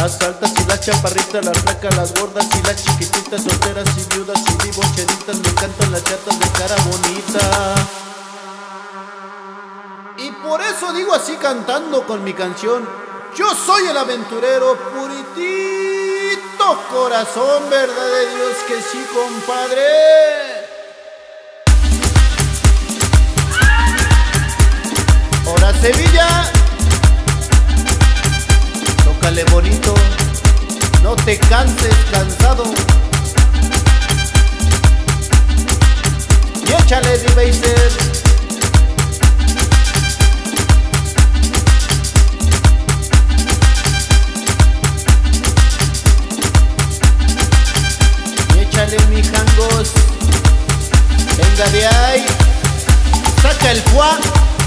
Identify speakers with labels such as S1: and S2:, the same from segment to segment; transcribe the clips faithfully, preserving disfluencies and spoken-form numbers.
S1: Las altas y las chaparritas, las flacas, las gordas y las chiquititas, solteras y viudas y divorciaditas, me encantan las chatas de cara bonita. Y por eso digo así cantando con mi canción: yo soy el aventurero, puritito corazón, verdad de Dios que sí, compadre. Ahora Sevilla, tócale bonito, no te canses cansado. Y échale D-Baser. Y échale mi jangos. Venga de ahí, saca el fuá.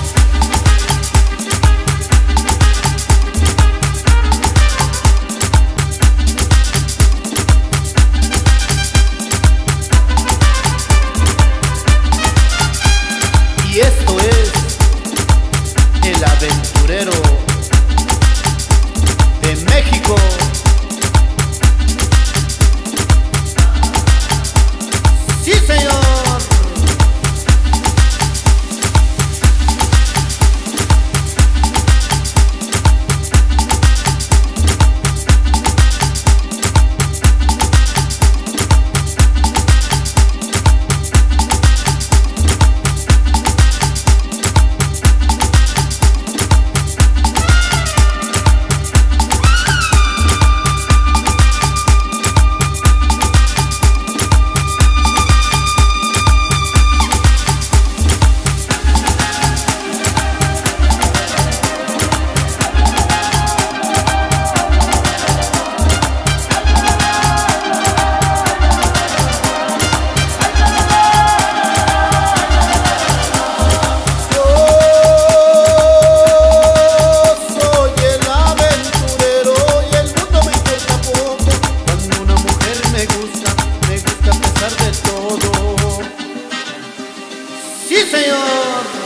S1: Y esto es el aventurero de México. ¡Sí, señor! ¡Sí, señor!